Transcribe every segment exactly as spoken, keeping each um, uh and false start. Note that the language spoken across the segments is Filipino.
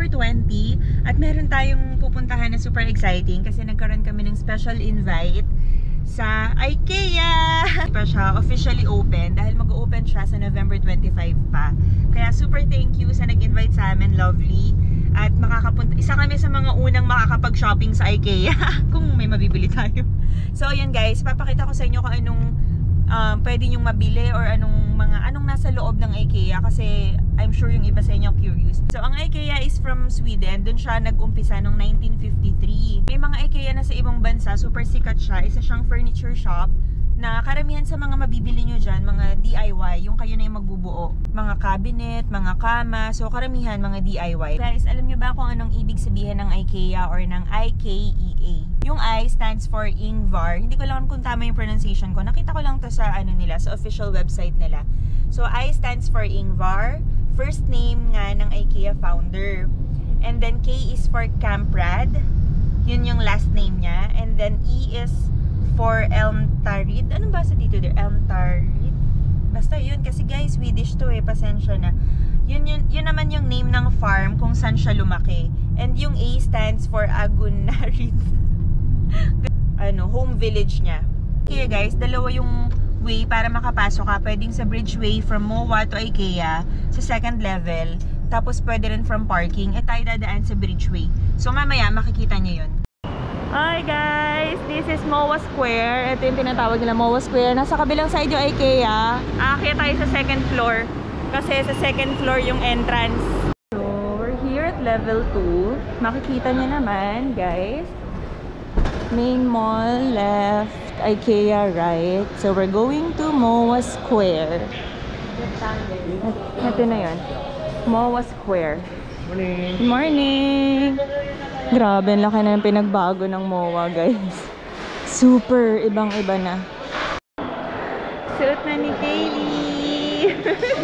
November twenty at meron tayong pupuntahan na super exciting kasi nagkaroon kami ng special invite sa IKEA. Pa siya officially open dahil mag-open siya sa November twenty-five pa. Kaya super thank you sa nag-invite sa amin, lovely. At makakapunta, isa kami sa mga unang makakapag-shopping sa IKEA kung may mabibili tayo. So ayan guys, papakita ko sa inyo kung anong um, pwede nyong mabili or anong mga anong nasa loob ng IKEA kasi I'm sure yung iba sa inyo curious. So ang IKEA is from Sweden. Doon siya nag-umpisa noong nineteen fifty-three. May mga IKEA na sa ibang bansa, super sikat siya. Isa siyang furniture shop na karamihan sa mga mabibili nyo dyan, mga D I Y, yung kayo na yung magbubuo. Mga cabinet, mga kama, so karamihan mga D I Y. Guys, alam nyo ba kung anong ibig sabihin ng IKEA or ng I K E A? Yung I stands for Ingvar. Hindi ko lang kung tama yung pronunciation ko. Nakita ko lang to sa ano nila, sa official website nila. So I stands for Ingvar, first name nga ng IKEA founder. And then K is for Kamprad. Yun yung last name niya. And then E is for Elmtarid. Anong basa dito there? Elmtarid? Basta yun. Kasi guys, Swedish to eh. Pasensya na. Yun, yun, yun naman yung name ng farm kung saan siya lumaki. And yung A stands for Agunarid. Ano, home village niya. Kaya guys, dalawa yung way para makapasok ka. Pwedeng sa bridgeway from M O A to IKEA sa second level. Tapos pwede rin from parking. Eh tayo dadaan sa bridgeway. So mamaya makikita nyo yun. Hi guys! This is M O A Square. Ito yung tinatawag nila M O A Square. Nasa kabilang side yung IKEA. Aakyat tayo sa second floor. Kasi sa second floor yung entrance. So, we're here at level two. Makikita nyo naman, guys. Main mall left, IKEA right. So, we're going to M O A Square. Ito na yun. M O A Square. Morning! Good morning! Grabe, laki na yung pinagbago ng M O A, guys. Super ibang-iba na. Suot na ni Kaylee.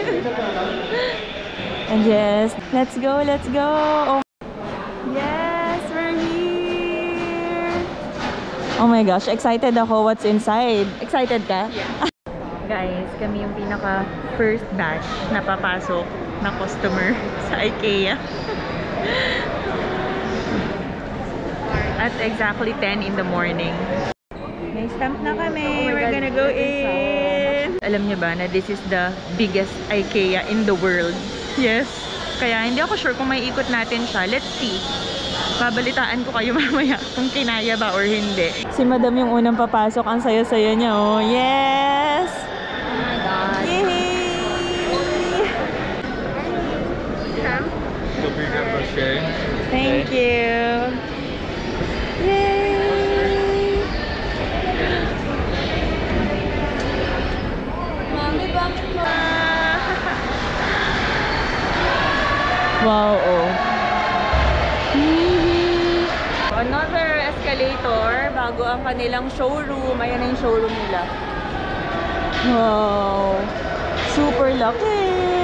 And yes, let's go, let's go. Oh. Yes, we're here. Oh my gosh, excited ako. What's inside? Excited ka? Yeah. Guys, kami yung pinaka first batch na papasok na customer sa IKEA. At exactly ten in the morning. May stamp na kami. We're gonna go in. Alam niyo ba na this is the biggest IKEA in the world? Yes. Kaya hindi ako sure kung may ikot natin siya. Let's see. Babalitaan ko kayo mamaya kung kinaya ba or hindi. Si Madam yung unang papasok. Ang saya-saya niya, oh. Yes! Oh my God. Yay! Thank you. Yay! Mami, bakit mo? Wow, oh. Another escalator bago ang kanilang showroom. Ayan na yung showroom nila. Wow! Super laki!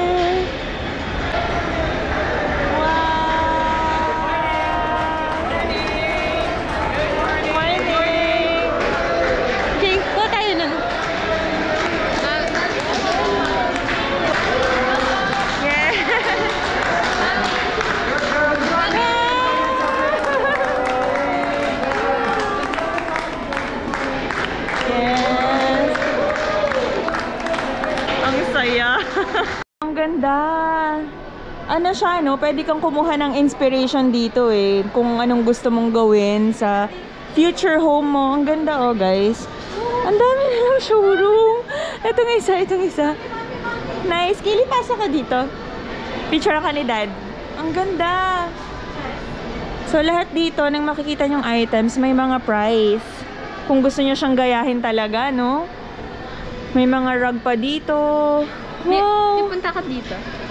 Ang ganda. Ano siya, no? Pwede kang kumuha ng inspiration dito eh. Kung anong gusto mong gawin sa future home mo. Ang ganda, oh guys. Ang dami nilang showroom. Itong isa, itong isa. Nice. Kili, pasa ka dito. Picture ka ni Dad. Ang ganda. So, lahat dito, nang makikita nyong items, may mga price. Kung gusto nyo siyang gayahin talaga, no? May mga rug pa dito. Wow! May punta ka dito.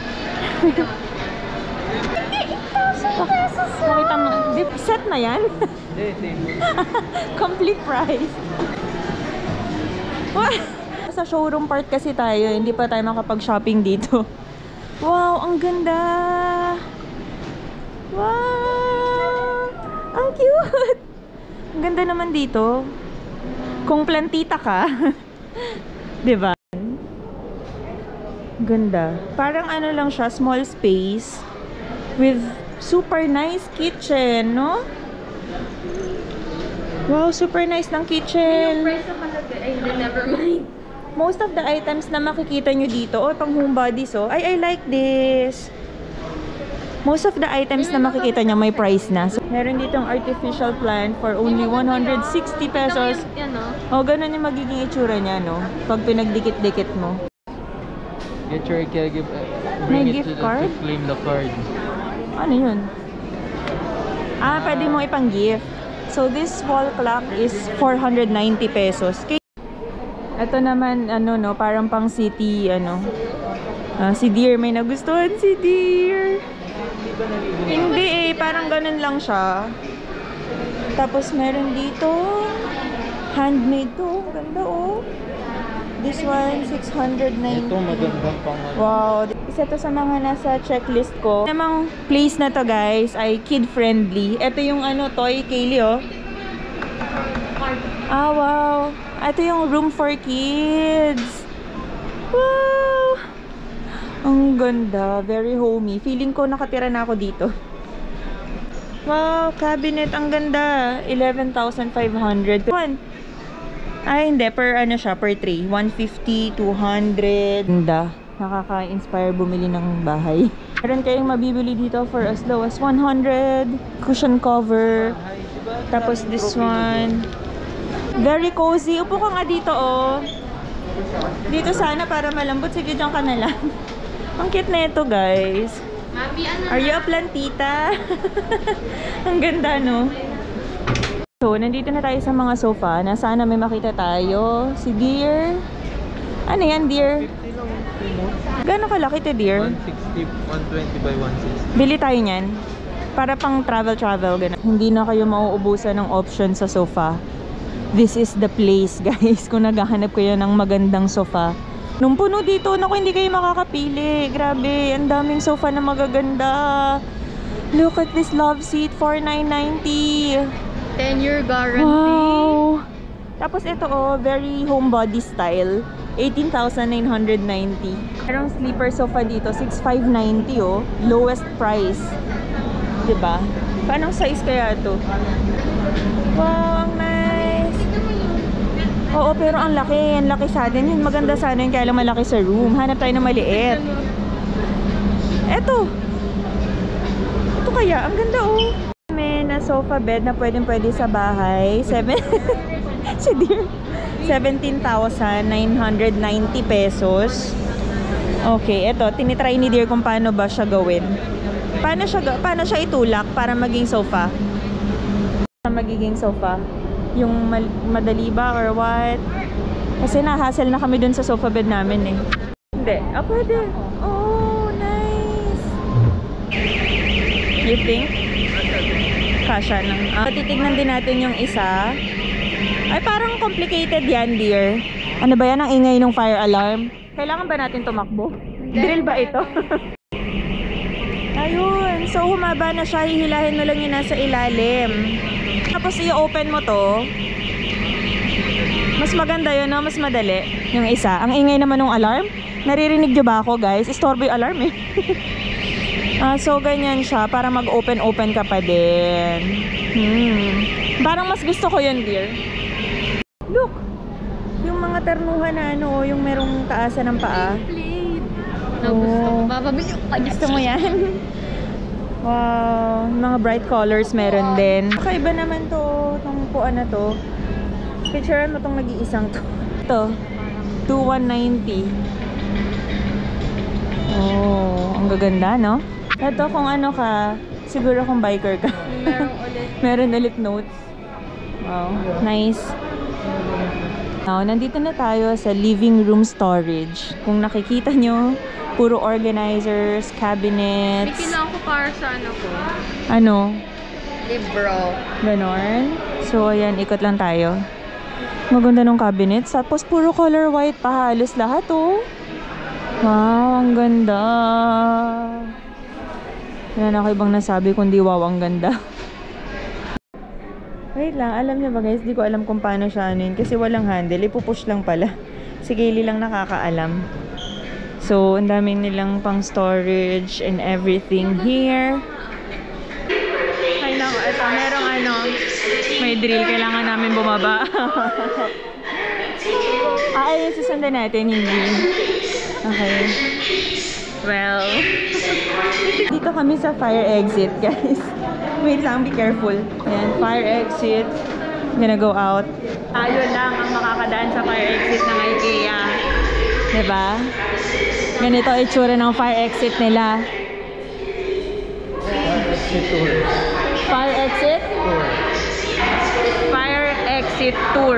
Makita mo. Set na yan? Complete price. Sa showroom part kasi tayo. Hindi pa tayo makapag-shopping dito. Wow! Ang ganda! Wow! Ang cute! Ang ganda naman dito. Kung plantita ka. Diba? Ganda. Parang ano lang siya, small space with Super nice kitchen, no? Wow, super nice ng kitchen. Yung price na palagay. Ay, never mind. Most of the items na makikita nyo dito, oh, pang home bodies, oh. Ay, I like this. Most of the items na makikita nyo may price na. So, meron ditong artificial plant for only one hundred sixty pesos. Yan, no? Oh, ganun yung magiging itsura niya, no? Pag pinagdikit-dikit mo. Get your caregiver. May Bring it gift to, the, card? to claim the card. Ano yun? Ah, pwede mo ipang gift. So, this wall clock is four hundred ninety pesos. Ito naman, ano, no? Parang pang city, ano. Uh, si Deer, may nagustuhan si Deer. Hindi eh, parang ganun lang siya. Tapos meron dito handmade to, ganda oh. This one six hundred ninety. Ito magandang pang ano. Wow, isa to sa mga nasa checklist ko. Namang place na to guys ay kid friendly. Ito yung ano, toy Kaylee oh. Ah wow, ito yung room for kids. Wow, ang ganda, very homey. Feeling ko nakatira na ako dito. Wow, cabinet, ang ganda. eleven thousand five hundred. One. Ay, hindi. Per ano siya, per tray. one fifty, two hundred. Ganda. Nakaka-inspire bumili ng bahay. Meron kayong mabibili dito for as low as one hundred. Cushion cover. Tapos this one. Very cozy. Upo ka nga dito, oh. Dito sana para malambot. Sige, dyan ka na lang. Ang cute na ito, guys. Mami, ano Are you a plantita? Ang ganda, no? So, nandito na tayo sa mga sofa na sana may makita tayo. Si Deer. Ano yan, Deer? fifty lang yung remote. Gano'ng kalaki ito, Deer? one sixty, one twenty by one sixty. Bili tayo niyan. Para pang travel-travel, gano'n. Hindi na kayo mauubusan ng option sa sofa. This is the place, guys. Kung naghahanap kayo ng magandang sofa. Nung puno dito, naku, hindi kayo makakapili. Grabe, ang daming sofa na magaganda. Look at this love seat, four nine ninety. ten year guarantee. Wow! Tapos ito, oh, very homebody style. eighteen thousand nine hundred ninety. Merong sleeper sofa dito, six five ninety, oh. Lowest price. Diba? Paano size kaya ito? Wow, ang nice! Oo, pero ang laki. Ang laki sa atin. Maganda sana yun, kaya lang malaki sa room. Hanap tayo ng maliit. Eto. Ito kaya. Ang ganda, oh. May na sofa bed na pwedeng pwede sa bahay. Seven. Si Dear. seventeen thousand nine hundred ninety pesos. Okay, eto. Tinitry ni Dear kung paano ba siya gawin. Paano siya, paano siya itulak para maging sofa? Magiging sofa. Yung madali ba or what? Kasi na-hassle na kami dun sa sofa bed namin eh. Hindi. Ah, pwede. Oh, nice. You think? Kasha ng... Ah, titignan din natin yung isa. Ay, parang complicated yan, Dear. Ano ba yan? Ang ingay ng fire alarm? Kailangan ba natin tumakbo? Drill ba ito? Ayun. So, humaba na siya. Hihilahin mo lang yun nasa ilalim. Tapos i-open mo to. Mas maganda yun, no? Mas madali. Yung isa. Ang ingay naman ng alarm. Naririnig nyo ba ako, guys? Istorbo yung alarm eh. uh, so, ganyan siya. Para mag-open-open ka pa din. Hmm. Parang mas gusto ko yun, Dear. Look! Yung mga ternuhan na ano, yung merong taasan ng paa. Plate. No, gusto ko. Bababili ko. Gusto mo yan? Wow, mga bright colors meron din. Kakaiba naman to, itong puan na to. Picturean mo itong nag-iisang to. Ito, two one ninety. Oh, ang gaganda, no? Ito kung ano ka, siguro kung biker ka. Meron ulit. Meron ulit notes. Wow, nice. Now, nandito na tayo sa living room storage. Kung nakikita nyo, puro organizers, cabinets. May kailangan ko para sa ano ko. Ano? Libro. Ganon. So, ayan, ikot lang tayo. Maganda ng cabinets. Tapos, puro color white pa. Halos lahat, oh. Wow, ang ganda. Yan ako ibang nasabi kundi wow, ang ganda. Wait lang, alam niyo ba guys, di ko alam kung paano siya ano yun. Kasi walang handle, ipupush lang pala. Si Kaylee lang nakakaalam. So, ang daming nilang pang storage and everything here. may drill. Kailangan namin bumaba. ah, ay, susundan natin, hindi. Okay. Well, dito kami sa fire exit, guys. Wait lang, be careful. Ayan, fire exit. I'm gonna go out. Tayo lang ang makakadaan sa fire exit ng IKEA. Diba? Ganito itsura ng fire exit nila. Exit tour. Fire exit? Tour. Fire exit tour.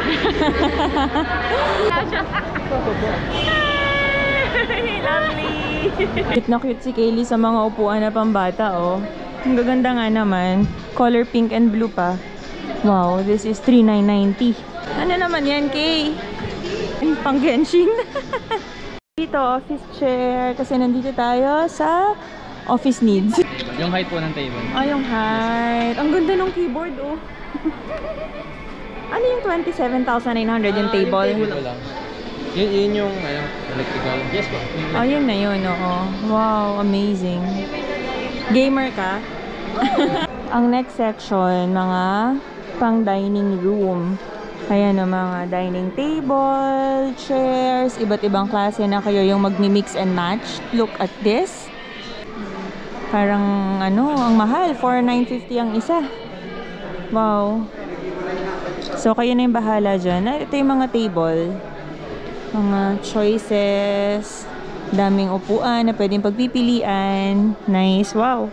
Lovely! Cute na cute si Kaylee sa mga upuan na pambata, oh. Ang gaganda nga naman. Color pink and blue pa. Wow, this is three nine ninety. Ano naman yan, Kay? Pang Genshin. Dito, office chair. Kasi nandito tayo sa office needs. Yung height po ng table. Ah, yung height. Ang ganda ng keyboard, oh. Ano yung twenty-seven thousand nine hundred yung table? Yung table lang. Yun, yun yung ano, electrical. Yes po. Oh, yun na yun, oo. Wow, amazing. Gamer ka? Ang next section, mga pang dining room. Ayan o, mga dining table, chairs, iba't ibang klase na kayo yung magmi-mix and match. Look at this. Parang ano, ang mahal. four nine fifty ang isa. Wow. So, kayo na yung bahala dyan. Ito yung mga table. Mga choices. Daming upuan na pwedeng pagpipilian. Nice. Wow.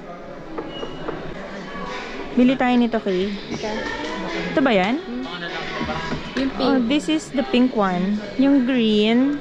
Bili tayo nito, Kay. Ito ba yan? Yung pink. Oh, this is the pink one. Yung green.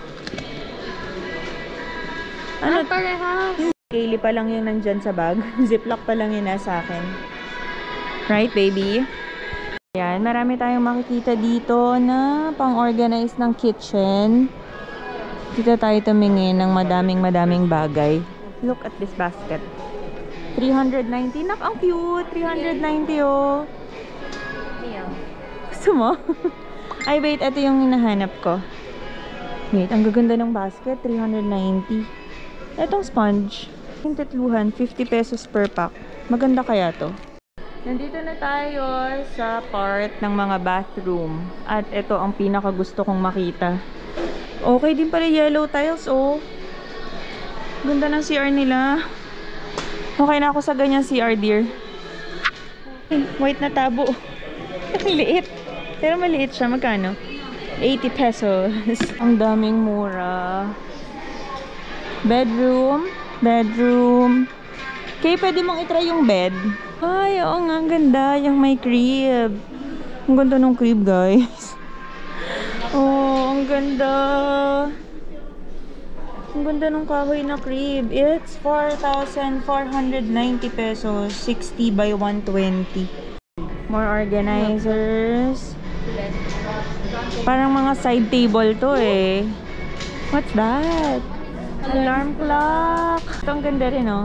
Ano? Ah, parehas. Kaylee pa lang yung nandyan sa bag. Ziplock pa lang yun nasa akin. Right, baby? Ayan, marami tayong makikita dito na pang-organize ng kitchen. Dito tayo tumingin ng madaming-madaming bagay. Look at this basket. three ninety. Nak, ang cute! three ninety, oh. Yeah. Gusto mo? Ay, wait. Ito yung hinahanap ko. Wait, ang gaganda ng basket. three ninety. Itong sponge. Yung tatluhan, fifty pesos per pack. Maganda kaya to? Nandito na tayo sa part ng mga bathroom. At ito ang pinaka gusto kong makita. Okay din pala yellow tiles, oh. Ganda ng C R nila. Okay na ako sa ganyan C R, dear. White na tabo. Ang liit. Pero maliit siya. Magkano? eighty pesos. Ang daming mura. Bedroom. Bedroom. Kaya pwede mong itry yung bed. Ay, oo nga. Ang ganda. Yung may crib. Ang ganda ng crib, guys. Oh, ang ganda. Ang ganda ng kahoy na crib. It's four thousand four hundred ninety pesos. sixty by one twenty. More organizers. Parang mga side table to eh. What's that? Alarm clock. Ito ang ganda rin, oh.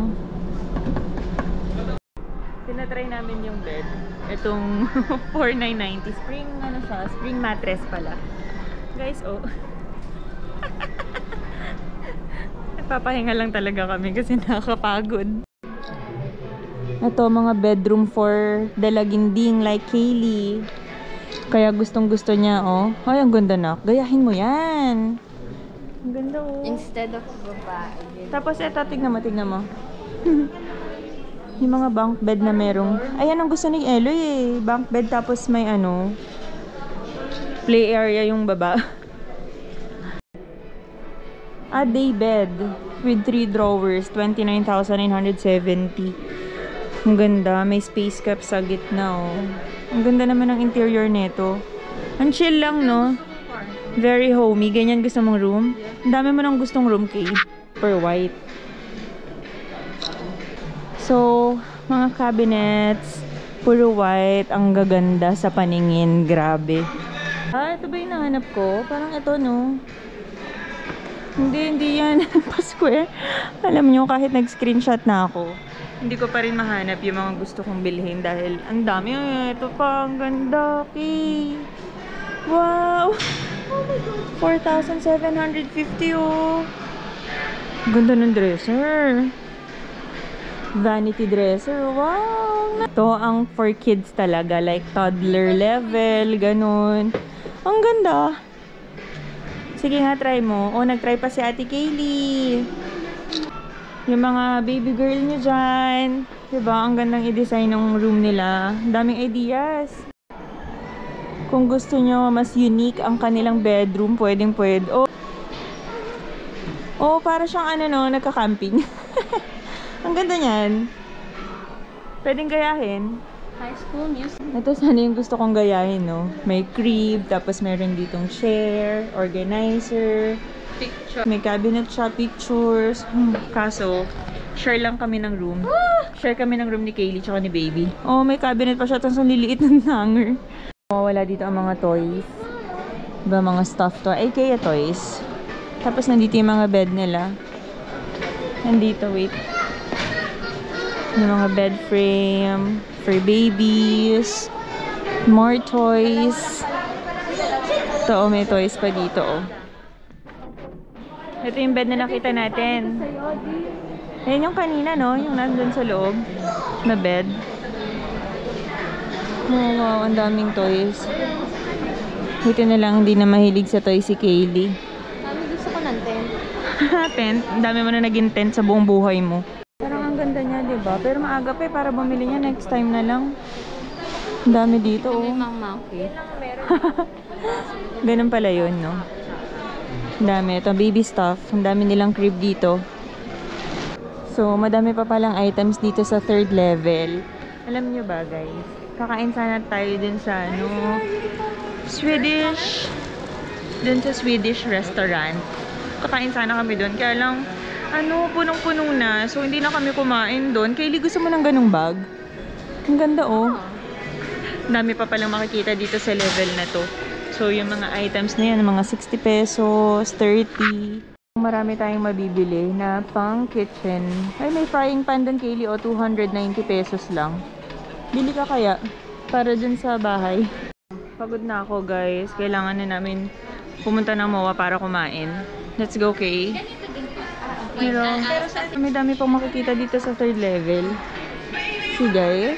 Tinatry namin yung bed. Itong four nine ninety. Spring, ano siya? Spring mattress pala. Guys, oh. Nagpapahinga lang talaga kami kasi nakakapagod. Ito, mga bedroom for dalaginding like Kaylee. Kaya gustong gusto niya, oh. Ay, ang ganda na. Gayahin mo yan. Ang ganda, oh. Instead of babae. Tapos eto, tignan mo, tignan mo. Yung mga bunk bed na merong... Ayan ang gusto ni Eloy eh. Bunk bed tapos may ano... play area yung baba. A day bed with three drawers. twenty-nine thousand nine hundred seventy. Ang ganda. May space cap sa gitna, oh. Ang ganda naman ng interior neto. Ang chill lang, no? Very homey. Ganyan gusto mong room. Ang dami mo nang gustong room, Kay. Per white. So, mga cabinets. Puro white. Ang gaganda sa paningin. Grabe. Ah, ito ba yung nahanap ko? Parang ito, no? Hindi, hindi yan. Pa-square. Alam nyo, kahit nag-screenshot na ako, hindi ko pa rin mahanap yung mga gusto kong bilhin dahil ang dami. Ito pa, ang ganda. Okay. Wow! Oh my God! four thousand seven hundred fifty, oh! Ganda ng dresser. Vanity dresser. Wow! Ito ang for kids talaga, like toddler level, ganun. Ang ganda. Sige nga, try mo. Oh, nag-try pa si Ate Kaylee. Yung mga baby girl nyo dyan. Diba? Ang gandang i-design ng room nila. Ang daming ideas. Kung gusto nyo mas unique ang kanilang bedroom, pwedeng pwede. Oh, oh para siyang ano no, nagka-camping. Ang ganda niyan. Pwedeng gayahin. High School Music. Ito sana yung gusto kong gayahin, no? May crib, tapos meron ditong chair, organizer, Picture. may cabinet siya, pictures. Hmm, kaso, share lang kami ng room. Share kami ng room ni Kaylee tsaka ni Baby. Oh, may cabinet pa siya, tapos ang liliit ng hanger. Oh, wala dito ang mga toys. Diba, mga stuffed toy. Ay, kaya toys. Tapos nandito yung mga bed nila. Nandito, wait. Yung mga bed frame for babies. More toys. Ito, oh, may toys pa dito, oh. Ito yung bed na nakita natin. Ayan yung kanina, no? Yung nandun sa loob na bed. Oh, wow, ang daming toys. Buti na lang hindi na mahilig sa toys si Kaylee. Kami gusto ko ng tent. Tent? Ang dami mo na naging tent sa buong buhay mo. Parang ang ganda niya, diba? Pero maaga pa eh, para bumili niya next time na lang. Ang dami dito, oh. May mang monkey. Ganun pala yun, no? Ang dami. Ito, baby stuff. Ang dami nilang crib dito. So, madami pa palang items dito sa third level. Alam niyo ba, guys? Kakain sana tayo dun sa, ano, Swedish. Dun sa Swedish restaurant. Kakain sana kami dun. Kaya lang, ano, punong-puno na. So, hindi na kami kumain dun. Kaylee, gusto mo ng ganung bag? Ang ganda, oh. Dami pa palang makikita dito sa level na to. So, yung mga items na yan, mga sixty pesos, thirty. Marami tayong mabibili na pang kitchen. Ay, may frying pan dun, Kaylee, o, two hundred ninety pesos lang. Bili ka kaya? Para dun sa bahay. Pagod na ako, guys. Kailangan na namin pumunta ng M O A para kumain. Let's go, Kay. Pero, may dami pang makikita dito sa third level. See, guys?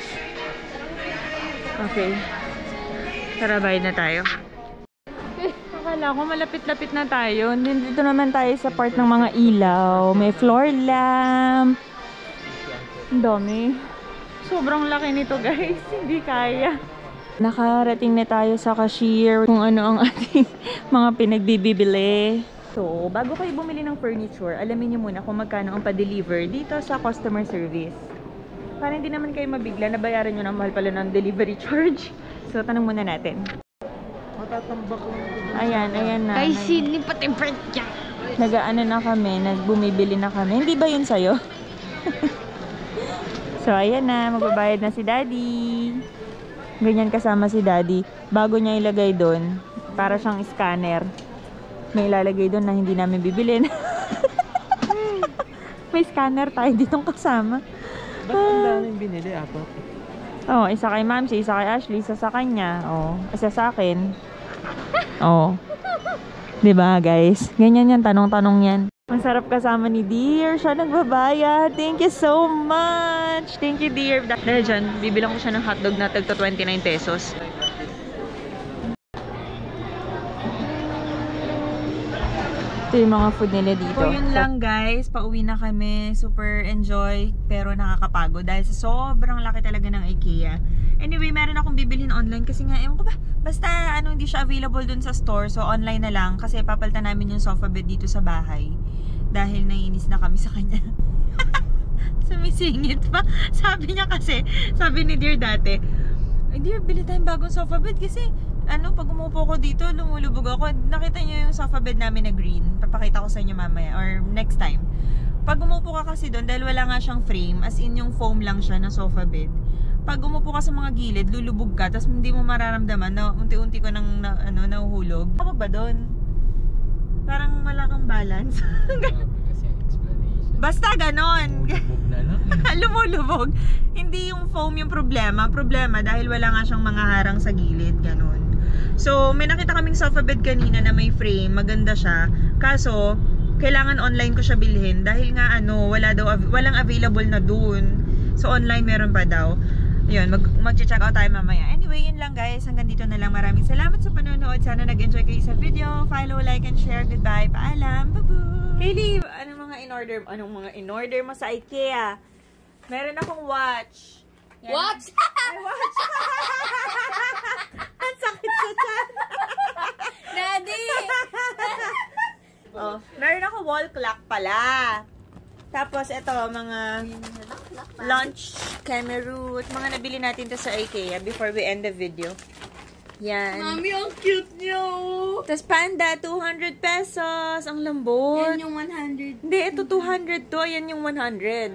Okay. Tara, bayad na tayo. Akala ko malapit-lapit na tayo. Dito naman tayo sa part ng mga ilaw. May floor lamp. Ang dami. Sobrang laki nito, guys. Hindi kaya. Nakarating na tayo sa cashier kung ano ang ating mga pinagbibili. So, bago kayo bumili ng furniture, alamin nyo muna kung magkano ang pa-deliver dito sa customer service. Para hindi naman kayo mabigla na bayaran nyo ng mahal pala ng delivery charge. So, tanong muna natin. Matatambak lang. Ayan, ayan na. Kay Sydney pati Brent dyan. Nag-ano na kami, nagbumibili na kami. Hindi ba yun sa'yo? So, ayan na. Magbabayad na si Daddy. Ganyan kasama si Daddy. Bago niya ilagay doon, para siyang scanner. May ilalagay doon na hindi namin bibilin. May scanner tayo ditong kasama. Ba't ang daming binili, apat? Oo, oh, isa kay Ma'am, isa kay Ashley, isa sa kanya. Oh, isa sa akin. Oh. 'Di ba, guys? Ganyan yan, tanong-tanong yan. Ang sarap kasama ni Dear. Siya nagbabayad. Thank you so much. Thank you, Dear. Dahil dyan, bibilang ko siya ng hotdog na tagto twenty-nine pesos. Ito yung mga food nila dito. So, yun lang, guys. Pauwi na kami. Super enjoy. Pero nakakapagod. Dahil sa sobrang laki talaga ng IKEA. Anyway, meron akong bibilhin online. Kasi nga, ewan ko ba, basta ano, hindi siya available dun sa store. So, online na lang. Kasi papalitan namin yung sofa bed dito sa bahay. Dahil naiinis na kami sa kanya. Sumisingit pa. Sabi niya kasi, sabi ni Dear dati, ay Dear, bili tayong bagong sofa bed kasi ano, pag umupo ko dito, lumulubog ako. Nakita niyo yung sofa bed namin na green. Papakita ko sa inyo mamaya or next time. Pag umupo ka kasi doon, dahil wala nga siyang frame, as in yung foam lang siya na sofa bed. Pag umupo ka sa mga gilid, lulubog ka, tapos hindi mo mararamdaman na unti-unti ko nang na, ano, nahuhulog. Kapag ba doon? Parang wala kang balance. Basta ganon. Lumulubog na lang. Lumulubog. Hindi yung foam yung problema. Problema dahil wala nga siyang mga harang sa gilid. Ganon. So, may nakita kaming sofa bed kanina na may frame. Maganda siya. Kaso, kailangan online ko siya bilhin. Dahil nga ano, wala daw, walang available na dun. So, online meron pa daw. Yun, mag mag-check out tayo mamaya. Anyway, yun lang guys. Hanggang dito na lang. Maraming salamat sa panonood. Sana nag-enjoy kayo sa video. Follow, like, and share. Goodbye. Paalam. Bye-bye. Kaylee, anong mga in-order anong mga in-order mo sa IKEA? Meron akong watch. Yan. Watch? Ay, watch! Ang sakit sa chan. Daddy! Oh, meron ako wall clock pala. Tapos, ito, mga lunch camera, mga nabili natin to sa IKEA before we end the video. Yan. Mami, ang cute niyo! Tapos, panda, two hundred pesos. Ang lambot. Yan yung one hundred. Hindi, ito two hundred to. Yan yung one hundred.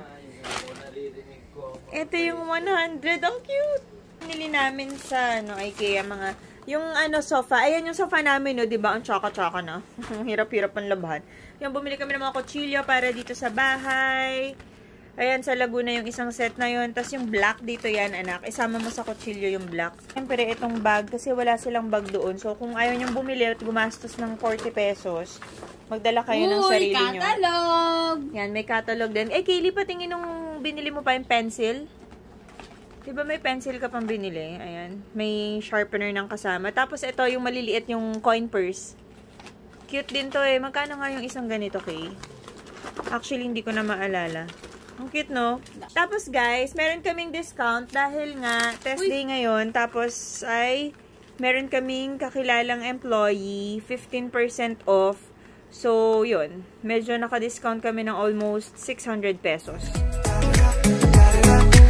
Ito yung one hundred. Ang cute. Nili namin sa ano, IKEA, mga, yung ano, sofa. Ayan yung sofa namin, no, diba? Ang tsaka-tsaka na. Hirap-hirap ang labahan. Yung bumili kami ng mga kutsilyo para dito sa bahay. Ayan, sa Laguna yung isang set na yun. Tapos yung black dito yan, anak. Isama mo sa kutsilyo yung black. Siyempre, itong bag, kasi wala silang bag doon. So, kung ayaw nyong bumili at gumastos ng forty pesos, magdala kayo ng sarili nyo. Uy, catalog! Yan, may catalog din. Eh, Kaylee, patingin nung binili mo pa yung pencil. Diba may pencil ka pang binili? Ayan. May sharpener ng kasama. Tapos, ito yung maliliit yung coin purse. Cute din to eh. Magkano nga yung isang ganito, Kay? Actually, hindi ko na maalala. Ang cute, no? Tapos, guys, meron kaming discount dahil nga, test day ngayon. Tapos, ay, meron kaming kakilalang employee, fifteen percent off. So, yun. Medyo naka-discount kami ng almost six hundred pesos.